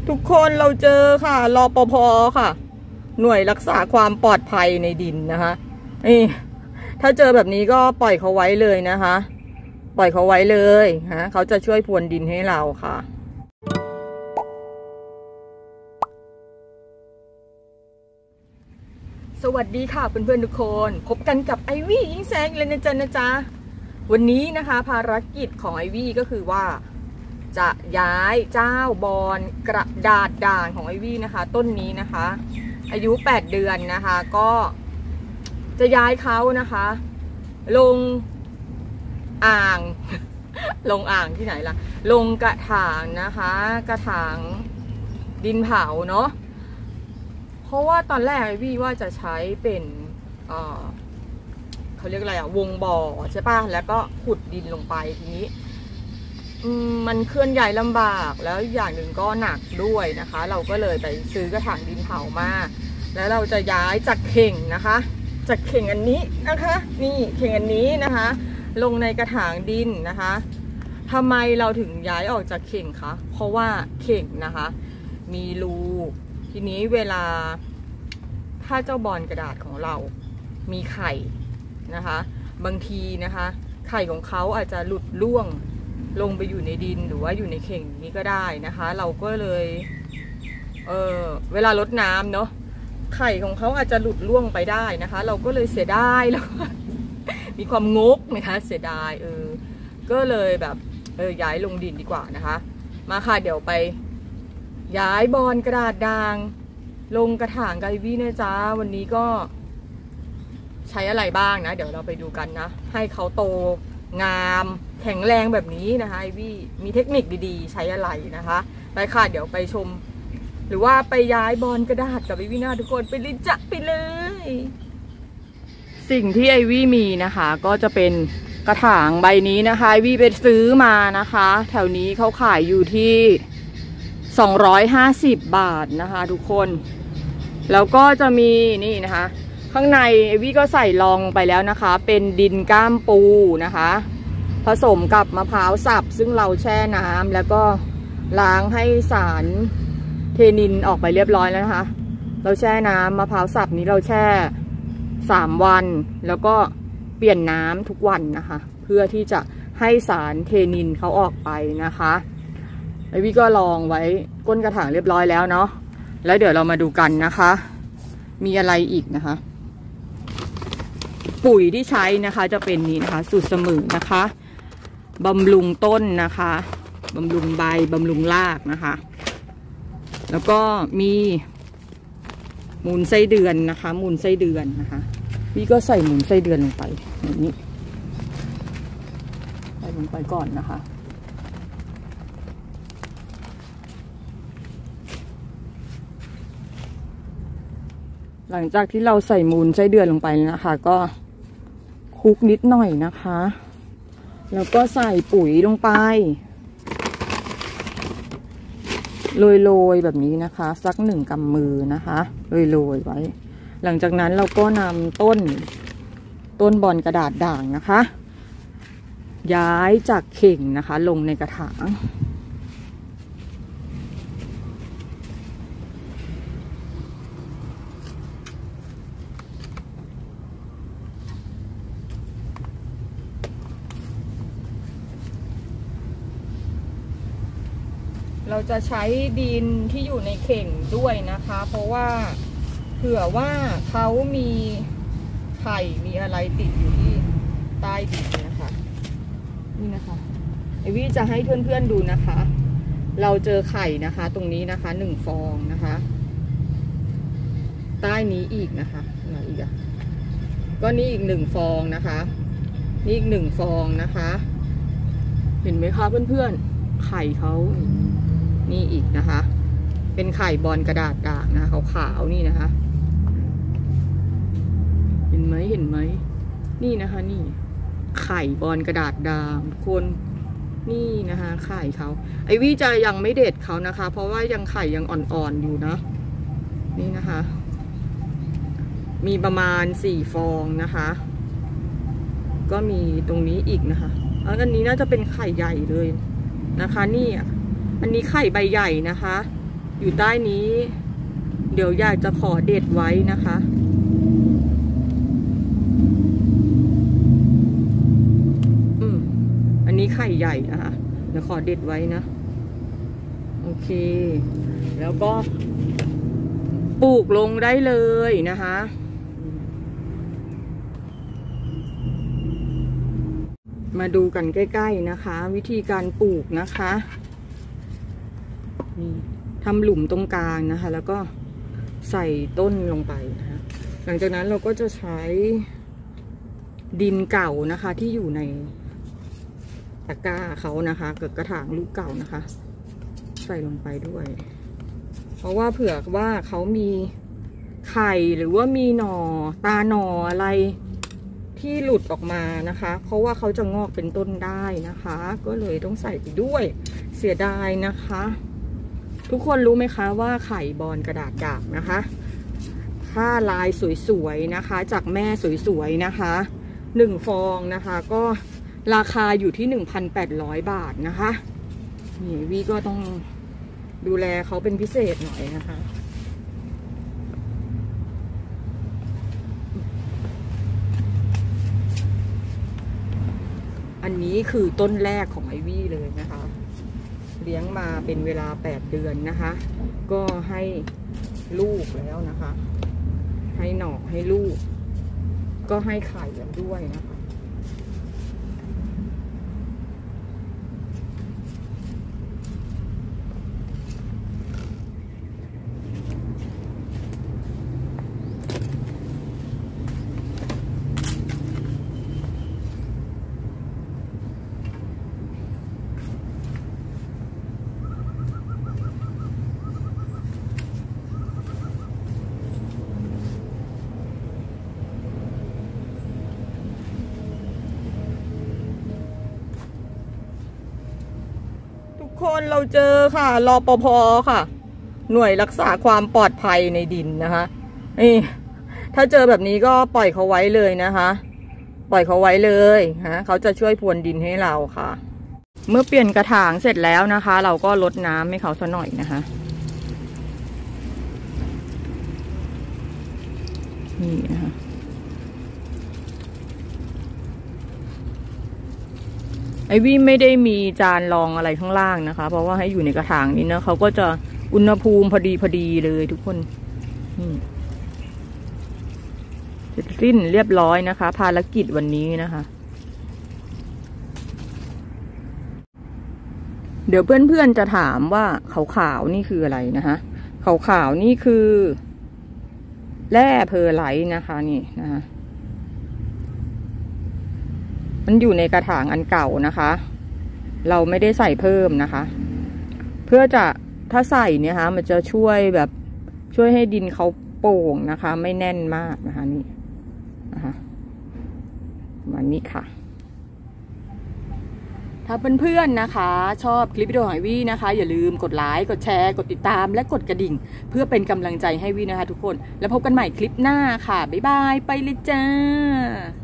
ทุกคนเราเจอค่ะรปภ.ค่ะหน่วยรักษาความปลอดภัยในดินนะคะนี่ถ้าเจอแบบนี้ก็ปล่อยเขาไว้เลยนะคะปล่อยเขาไว้เลยฮะเขาจะช่วยพรวนดินให้เราค่ะสวัสดีค่ะเพื่อนๆทุกคนพบกันกับไอวี่ยิ่งแซงเลยนะจ๊ะวันนี้นะคะภารกิจของไอวี่ก็คือว่าจะย้ายเจ้าบอนกระดาษด่างของไอวี่นะคะต้นนี้นะคะอายุ8เดือนนะคะก็จะย้ายเขานะคะลงอ่าง ลงอ่างที่ไหนล่ะลงกระถางนะคะกระถางดินเผาเนาะเพราะว่าตอนแรกไอวี่ว่าจะใช้เป็นเขาเรียกอะไรอะวงบ่อใช่ป่ะแล้วก็ขุดดินลงไปทีนี้มันเคลื่อนย้ายลำบากแล้วอย่างหนึ่งก็หนักด้วยนะคะเราก็เลยไปซื้อกระถางดินเผามาแล้วเราจะย้ายจากเข่งนะคะจากเข่งอันนี้นะคะนี่เข่งอันนี้นะคะลงในกระถางดินนะคะทำไมเราถึงย้ายออกจากเข่งคะเพราะว่าเข่งนะคะมีรูทีนี้เวลาถ้าเจ้าบอนกระดาษของเรามีไข่นะคะบางทีนะคะไข่ของเขาอาจจะหลุดร่วงลงไปอยู่ในดินหรือว่าอยู่ในเข่งนี้ก็ได้นะคะเราก็เลยเวลารดน้ำเนาะไข่ของเขาอาจจะหลุดร่วงไปได้นะคะเราก็เลยเสียดายแล้ว มีความงกนะคะเสียดายก็เลยแบบย้ายลงดินดีกว่านะคะมาค่ะเดี๋ยวไปย้ายบอนกระดาษด่างลงกระถางไกวี่นะจ๊ะวันนี้ก็ใช้อะไรบ้างนะเดี๋ยวเราไปดูกันนะให้เขาโตงามแข็งแรงแบบนี้นะคะไอวี่มีเทคนิคดีๆใช้อะไรนะคะไปค่ะเดี๋ยวไปชมหรือว่าไปย้ายบอนกระดาษกับไอวี่นะทุกคนไปเลยจ้ะไปเลยสิ่งที่ไอวี่มีนะคะก็จะเป็นกระถางใบนี้นะคะไอวี่ไปซื้อมานะคะแถวนี้เขาขายอยู่ที่250 บาทนะคะทุกคนแล้วก็จะมีนี่นะคะข้างในไอวี่ก็ใส่รองไปแล้วนะคะเป็นดินก้ามปูนะคะผสมกับมะพร้าวสับซึ่งเราแช่น้ำแล้วก็ล้างให้สารเทนินออกไปเรียบร้อยแล้วนะคะเราแช่น้ำมะพร้าวสับนี้เราแช่3 วันแล้วก็เปลี่ยนน้ำทุกวันนะคะเพื่อที่จะให้สารเทนินเขาออกไปนะคะไอวี่ก็ลองไว้ก้นกระถางเรียบร้อยแล้วเนาะแล้วเดี๋ยวเรามาดูกันนะคะมีอะไรอีกนะคะปุ๋ยที่ใช้นะคะจะเป็นนี้นะคะสูตรเสมอนะคะบำรุงต้นนะคะบำรุงใบบำรุงรากนะคะแล้วก็มีมูลไส้เดือนนะคะมูลไส้เดือนนะคะพี่ก็ใส่มูลไส้เดือนลงไปแบบนี้ใส่ลงไปก่อนนะคะหลังจากที่เราใส่มูลไส้เดือนลงไปนะคะก็คลุกนิดหน่อยนะคะแล้วก็ใส่ปุ๋ยลงไปโรยๆแบบนี้นะคะสัก1 กำมือนะคะโรยไว้หลังจากนั้นเราก็นำต้นบอนกระดาษด่างนะคะย้ายจากเข่งนะคะลงในกระถางเราจะใช้ดินที่อยู่ในเข่งด้วยนะคะเพราะว่าเผื่อว่าเขามีไข่มีอะไรติดอยู่ที่ใต้ดินนะคะนี่นะคะไอวี่จะให้เพื่อนๆดูนะคะเราเจอไข่นะคะตรงนี้นะคะ1 ฟองนะคะใต้นี้อีกนะคะไหนอีกอะก็นี่อีก1 ฟองนะคะนี่อีก1 ฟองนะคะเห็นไหมคะเพื่อนๆไข่เขานี่อีกนะคะเป็นไข่บอนกระดาษด่างนะขาวๆนี่นะคะเห็นไหมนี่นะคะนี่ไข่บอนกระดาษด่างคนนี่นะคะไข่เขาไอวี่จะยังไม่เด็ดเขานะคะเพราะว่ายังไข่ยังอ่อนๆอยู่นะนี่นะคะมีประมาณ4 ฟองนะคะก็มีตรงนี้อีกนะคะอันนี้น่าจะเป็นไข่ใหญ่เลยนะคะนี่อันนี้ไข่ใบใหญ่นะคะอยู่ใต้นี้ เดี๋ยวอยากจะขอเด็ดไว้นะคะอันนี้ไข่ใหญ่นะคะเดี๋ยวขอเด็ดไว้นะโอเคแล้วก็ปลูกลงได้เลยนะคะมาดูกันใกล้ๆนะคะวิธีการปลูกนะคะนี่ทำหลุมตรงกลางนะคะแล้วก็ใส่ต้นลงไปนะคะหลังจากนั้นเราก็จะใช้ดินเก่านะคะที่อยู่ในตะกร้าเขานะคะกับกระถางลูกเก่านะคะใส่ลงไปด้วยเพราะว่าเผื่อว่าเขามีไข่หรือว่ามีหน่อตาหน่ออะไรที่หลุดออกมานะคะเพราะว่าเขาจะงอกเป็นต้นได้นะคะก็เลยต้องใส่ไปด้วยเสียดายนะคะทุกคนรู้ไหมคะว่าไข่บอนกระดาษดาบนะคะถ้าลายสวยๆนะคะจากแม่สวยๆนะคะ1 ฟองนะคะก็ราคาอยู่ที่ 1,800 บาทนะคะนี่วีก็ต้องดูแลเขาเป็นพิเศษหน่อยนะคะอันนี้คือต้นแรกของไอวี่เลยนะคะเลี้ยงมาเป็นเวลา8 เดือนนะคะก็ให้ลูกแล้วนะคะให้หน่อให้ลูกก็ให้ไข่แล้วด้วยนะคะคนเราเจอค่ะรปภ.ค่ะหน่วยรักษาความปลอดภัยในดินนะคะนี่ถ้าเจอแบบนี้ก็ปล่อยเขาไว้เลยนะคะปล่อยเขาไว้เลยฮะเขาจะช่วยพรวนดินให้เราค่ะเมื่อเปลี่ยนกระถางเสร็จแล้วนะคะเราก็รดน้ำให้เขาสักหน่อยนะคะนี่นะคะไอวี่ไม่ได้มีจานรองอะไรข้างล่างนะคะเพราะว่าให้อยู่ในกระถางนี้นะเขาก็จะอุณหภูมิพอดีเลยทุกคนเสร็จสิ้นเรียบร้อยนะคะภารกิจวันนี้นะคะเดี๋ยวเพื่อนๆจะถามว่าขาวๆนี่คืออะไรนะคะขาวๆนี่คือแร่เพอร์ไลท์นะคะนี่นะคะมันอยู่ในกระถางอันเก่านะคะเราไม่ได้ใส่เพิ่มนะคะเพื่อจะถ้าใส่เนี่ยค่ะมันจะช่วยแบบช่วยให้ดินเขาโป่งนะคะไม่แน่นมากนะคะนี่นะคะวันนี้ค่ะถ้าเพื่อนๆนะคะชอบคลิปวิดีโอของวี่นะคะอย่าลืมกดไลค์กดแชร์กดติดตามและกดกระดิ่งเพื่อเป็นกำลังใจให้วี่นะคะทุกคนแล้วพบกันใหม่คลิปหน้าค่ะบ๊ายบายไปเลยจ้า